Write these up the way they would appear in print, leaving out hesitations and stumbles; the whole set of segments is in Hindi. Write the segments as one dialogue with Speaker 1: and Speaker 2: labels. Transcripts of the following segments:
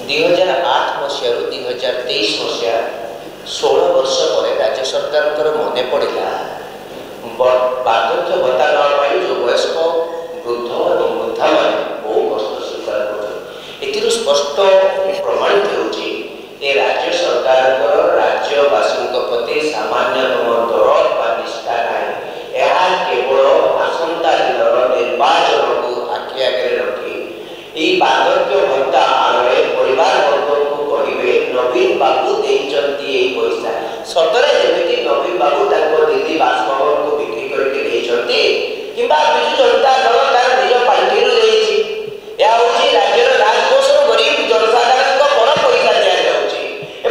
Speaker 1: 2008 मसीह 2023 मसीहा 16 वर्ष पर राज्य सरकार मन पड़ा बार्धक्य भत्ता नाई जो वयस्क वृद्ध और वृद्धा मैंने बहु कष्ट स्वीकार कर स्पष्ट प्रमाणित होची राज्य सरकार राज्यवासी प्रति सामान्यतम दरद बा निष्ठा नहीं। यह केवल आसंता दिन निर्वाचन को आखि आगे रखी यही बार्धक्य भत्ता आगे परिवार वर्ग को कहे नवीन बाबू देइचंती पैसा सतरे जमी नवीन बाबू दिल्ली बासभवन को बिक्री करके किंबा विजु जनता दल तार निज पार्टी राज्यर राजकोष गरीब जनसाधारण बड़ पैसा दि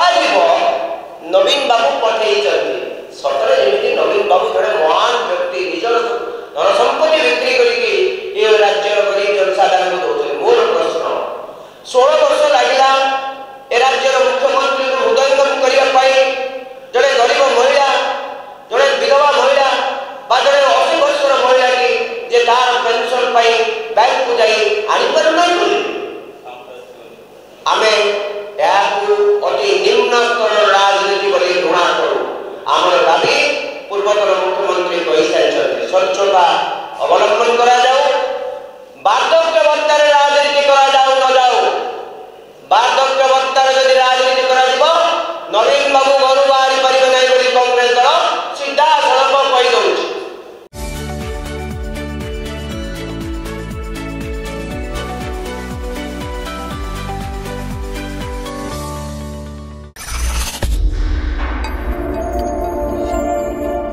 Speaker 1: नवीन बाबू पठे सतरे जमी नवीन बाबू जड़े महान व्यक्ति निज धन संपत्ति बिक्री करके राज्यर गरीब जनसाधारण को दौर। मोर प्रश्न 16 वर्ष लगे ए राज्यर मुख्यमंत्री हृदयंगम करने